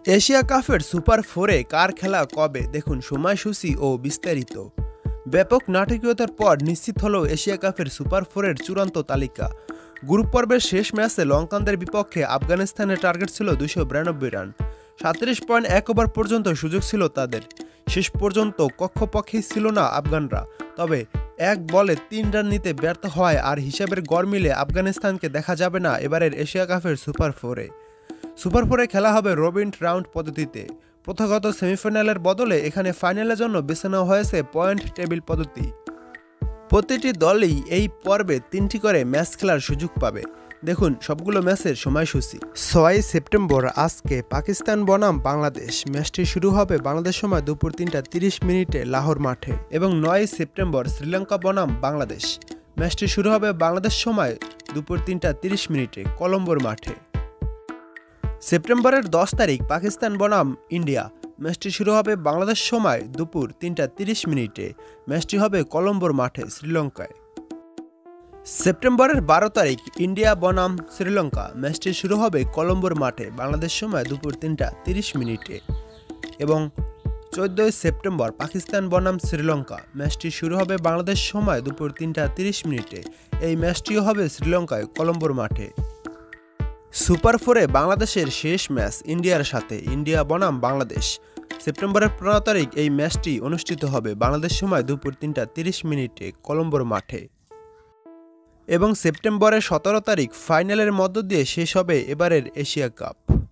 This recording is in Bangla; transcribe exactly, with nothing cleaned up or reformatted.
এশিয়া কাপের সুপার ফোরে কার খেলা কবে দেখুন সময়সূচি ও বিস্তারিত। ব্যাপক নাটকীয়তার পর নিশ্চিত হলো এশিয়া কাপের সুপার ফোরের চূড়ান্ত তালিকা। গ্রুপ পর্বের শেষ ম্যাচে লঙ্কানদের বিপক্ষে আফগানিস্তানের টার্গেট ছিল দুশো বিরানব্বই রান। সাঁত্রিশ পয়েন্ট এক ওভার পর্যন্ত সুযোগ ছিল তাদের। শেষ পর্যন্ত কক্ষপক্ষেই ছিল না আফগানরা, তবে এক বলে তিন রান নিতে ব্যর্থ হয়। আর হিসাবের গড় মিলে আফগানিস্তানকে দেখা যাবে না এবারের এশিয়া কাপের সুপার ফোরে। সুপার ফোরে খেলা হবে রবিন রাউন্ড পদ্ধতিতে। প্রথাগত সেমিফাইনালের বদলে এখানে ফাইনালের জন্য বেছে নেওয়া হয়েছে পয়েন্ট টেবিল পদ্ধতি। প্রতিটি দলই এই পর্বে তিনটি করে ম্যাচ খেলার সুযোগ পাবে। দেখুন সবগুলো ম্যাচের সময়সূচি। ছয় সেপ্টেম্বর আজকে পাকিস্তান বনাম বাংলাদেশ। ম্যাচটি শুরু হবে বাংলাদেশ সময় দুপুর তিনটা তিরিশ মিনিটে লাহোর মাঠে। এবং নয় সেপ্টেম্বর শ্রীলঙ্কা বনাম বাংলাদেশ। ম্যাচটি শুরু হবে বাংলাদেশ সময় দুপুর তিনটা তিরিশ মিনিটে কলম্বোর মাঠে। সেপ্টেম্বরের দশ তারিখ পাকিস্তান বনাম ইন্ডিয়া। ম্যাচটি শুরু হবে বাংলাদেশ সময় দুপুর তিনটা তিরিশ মিনিটে। ম্যাচটি হবে কলম্বোর মাঠে শ্রীলঙ্কায়। সেপ্টেম্বরের বারো তারিখ ইন্ডিয়া বনাম শ্রীলঙ্কা। ম্যাচটি শুরু হবে কলম্বোর মাঠে বাংলাদেশ সময় দুপুর তিনটা তিরিশ মিনিটে। এবং চোদ্দোই সেপ্টেম্বর পাকিস্তান বনাম শ্রীলঙ্কা। ম্যাচটি শুরু হবে বাংলাদেশ সময় দুপুর তিনটা তিরিশ মিনিটে। এই ম্যাচটিও হবে শ্রীলঙ্কায় কলম্বোর মাঠে। সুপার ফোরে বাংলাদেশের শেষ ম্যাচ ইন্ডিয়ার সাথে। ইন্ডিয়া বনাম বাংলাদেশ। সেপ্টেম্বরের পনেরো তারিখ এই ম্যাচটি অনুষ্ঠিত হবে বাংলাদেশ সময় দুপুর তিনটা তিরিশ মিনিটে কলম্বোর মাঠে। এবং সেপ্টেম্বরের সতেরো তারিখ ফাইনালের মধ্য দিয়ে শেষ হবে এবারের এশিয়া কাপ।